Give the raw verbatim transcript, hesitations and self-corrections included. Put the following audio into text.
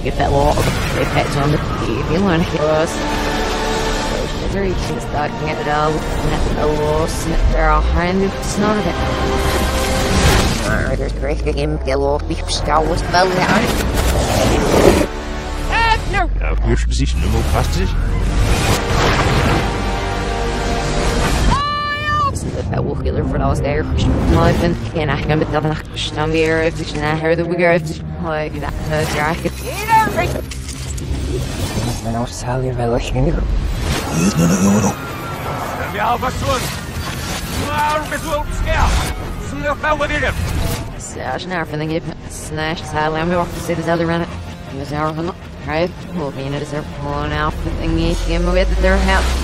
get that wall. They patch on the T V one us. Very just talking it out. Net a loss. There are hundred snot of it. There's great game. Get off. Be scout was well now. Ah, no. Ja, już position, no more fast position. That will heal for those there. I've been and I can be nothing. I'm here if it's not here that we go like that. I could I know Sally if I look here. Ja, was soll? Maar bist du scared? Snap out with him. Slash now for the give slash Sally. I'm off to see this other run it. It was our right. Well, being it is their pulling out the thingy came with their house.